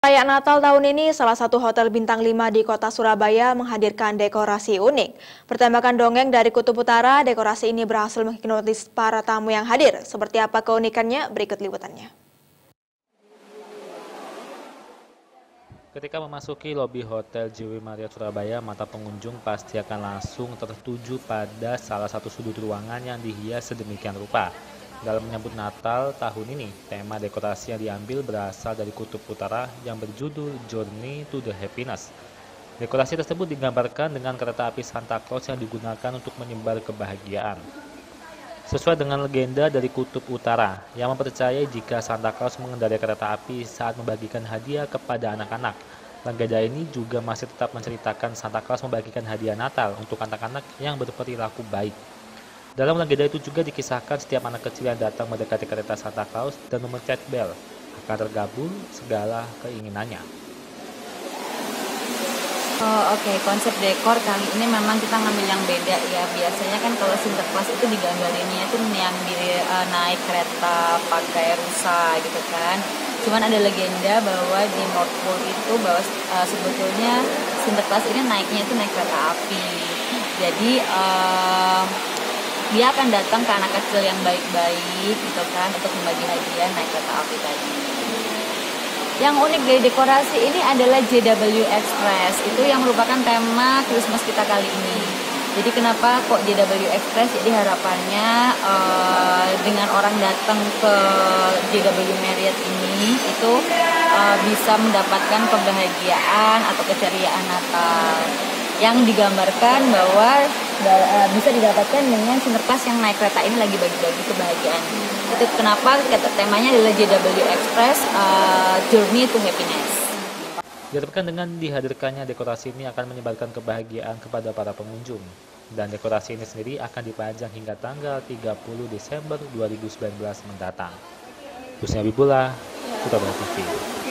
Perayaan Natal tahun ini, salah satu hotel bintang 5 di kota Surabaya menghadirkan dekorasi unik. Bertemakan dongeng dari Kutub Utara, dekorasi ini berhasil menghipnotis para tamu yang hadir. Seperti apa keunikannya? Berikut liputannya. Ketika memasuki lobi Hotel JW Marriott Surabaya, mata pengunjung pasti akan langsung tertuju pada salah satu sudut ruangan yang dihias sedemikian rupa. Dalam menyambut Natal tahun ini, tema dekorasi yang diambil berasal dari Kutub Utara yang berjudul Journey to the Happiness. Dekorasi tersebut digambarkan dengan kereta api Santa Claus yang digunakan untuk menyebar kebahagiaan. Sesuai dengan legenda dari Kutub Utara, yang mempercayai jika Santa Claus mengendarai kereta api saat membagikan hadiah kepada anak-anak. Legenda ini juga masih tetap menceritakan Santa Claus membagikan hadiah Natal untuk anak-anak yang berperilaku baik. Dalam legenda itu juga dikisahkan setiap anak kecil yang datang mendekati kereta Santa Claus dan memencet bel akan tergabung segala keinginannya. Oke, konsep dekor kali ini memang kita ngambil yang beda ya. Biasanya kan kalau Sinterklas itu digambarinnya itu yang naik kereta pakai rusa gitu kan. Cuman ada legenda bahwa di North Pole itu bahwa sebetulnya Sinterklas ini naiknya itu naik kereta api. Jadi dia akan datang ke anak kecil yang baik-baik gitu kan untuk membagi hadiah naik kereta api tadi. Yang unik dari dekorasi ini adalah JW Express, itu yang merupakan tema Christmas kita kali ini. Jadi kenapa kok JW Express? Jadi harapannya dengan orang datang ke JW Marriott ini itu bisa mendapatkan kebahagiaan atau keceriaan Natal yang digambarkan bahwa bisa didapatkan dengan Sinterklas yang naik kereta ini lagi bagi-bagi kebahagiaan. Itu kenapa temanya adalah JW Express Journey to Happiness. Diharapkan dengan dihadirkannya dekorasi ini akan menyebarkan kebahagiaan kepada para pengunjung. Dan dekorasi ini sendiri akan dipajang hingga tanggal 30 Desember 2019 mendatang. Husni Habibullah, Kutub TV.